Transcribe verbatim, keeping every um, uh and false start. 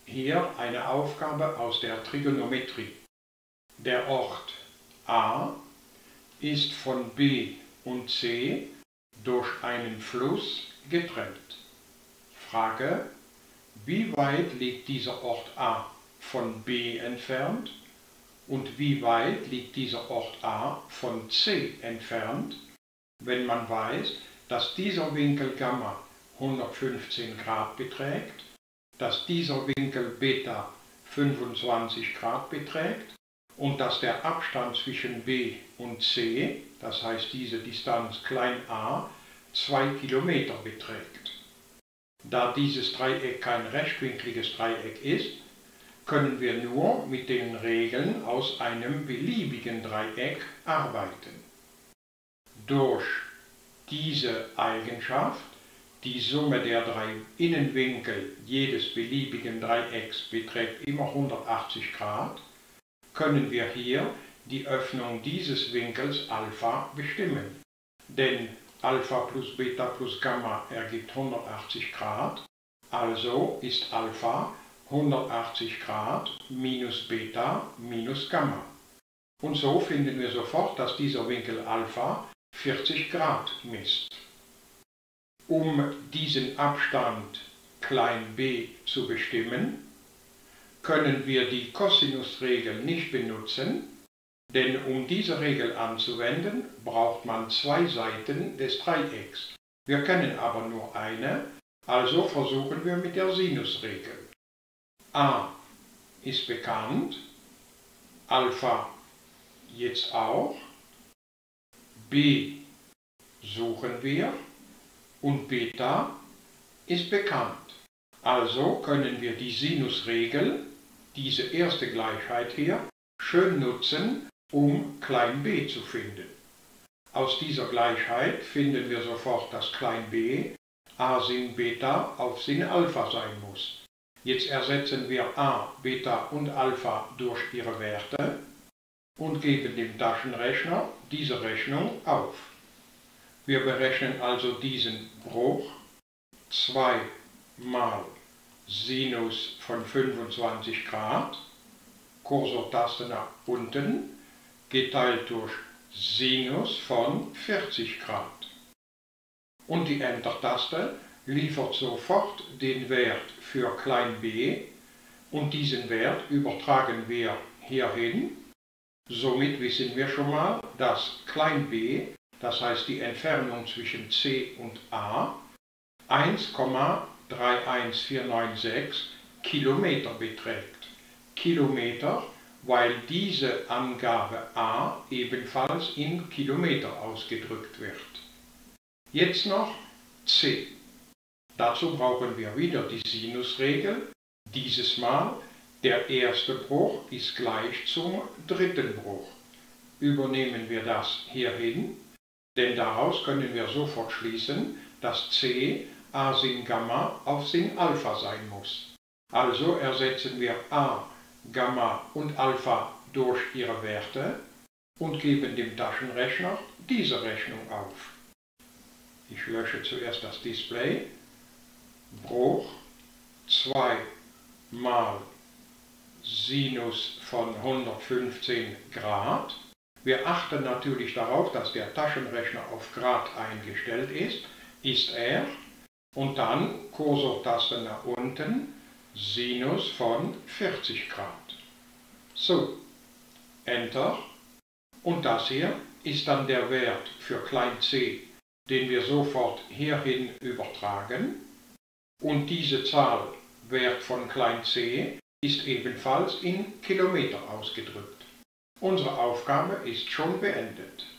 hier eine Aufgabe aus der Trigonometrie. Der Ort A ist von B und C durch einen Fluss getrennt. Frage: Wie weit liegt dieser Ort A von B entfernt und wie weit liegt dieser Ort A von C entfernt, wenn man weiß, dass dieser Winkel Gamma hundertfünfzehn Grad beträgt, dass dieser Winkel Beta fünfundzwanzig Grad beträgt und dass der Abstand zwischen B und C, das heißt diese Distanz klein a, zwei Kilometer beträgt. Da dieses Dreieck kein rechtwinkliges Dreieck ist, können wir nur mit den Regeln aus einem beliebigen Dreieck arbeiten. Durch diese Eigenschaft, die Summe der drei Innenwinkel jedes beliebigen Dreiecks beträgt immer hundertachtzig Grad, können wir hier die Öffnung dieses Winkels Alpha bestimmen. Denn Alpha plus Beta plus Gamma ergibt hundertachtzig Grad, also ist Alpha hundertachtzig Grad minus Beta minus Gamma. Und so finden wir sofort, dass dieser Winkel Alpha vierzig Grad misst. Um diesen Abstand klein b zu bestimmen, können wir die Kosinusregel nicht benutzen, denn um diese Regel anzuwenden, braucht man zwei Seiten des Dreiecks. Wir kennen aber nur eine, also versuchen wir mit der Sinusregel. A ist bekannt, Alpha jetzt auch, B suchen wir und Beta ist bekannt. Also können wir die Sinusregel, diese erste Gleichheit hier, schön nutzen, um klein b zu finden. Aus dieser Gleichheit finden wir sofort, dass klein b a sin Beta auf sin Alpha sein muss. Jetzt ersetzen wir a, Beta und Alpha durch ihre Werte und geben dem Taschenrechner diese Rechnung auf. Wir berechnen also diesen Bruch zwei mal Sinus von fünfundzwanzig Grad, Kursortaste nach unten, geteilt durch Sinus von vierzig Grad. Und die Enter-Taste liefert sofort den Wert für klein b und diesen Wert übertragen wir hierhin. Somit wissen wir schon mal, dass klein b, das heißt die Entfernung zwischen C und A, eins Komma drei eins vier neun sechs Kilometer beträgt. Kilometer, weil diese Angabe A ebenfalls in Kilometer ausgedrückt wird. Jetzt noch C. Dazu brauchen wir wieder die Sinusregel. Dieses Mal der erste Bruch ist gleich zum dritten Bruch. Übernehmen wir das hierhin, denn daraus können wir sofort schließen, dass C a sin Gamma auf sin Alpha sein muss. Also ersetzen wir a, Gamma und Alpha durch ihre Werte und geben dem Taschenrechner diese Rechnung auf. Ich lösche zuerst das Display. Bruch zwei mal Sinus von hundertfünfzehn Grad. Wir achten natürlich darauf, dass der Taschenrechner auf Grad eingestellt ist. Ist er. Und dann Kursortaste nach unten, Sinus von vierzig Grad. So, Enter. Und das hier ist dann der Wert für klein c, den wir sofort hierhin übertragen. Und diese Zahl, Wert von klein c, ist ebenfalls in Kilometer ausgedrückt. Unsere Aufgabe ist schon beendet.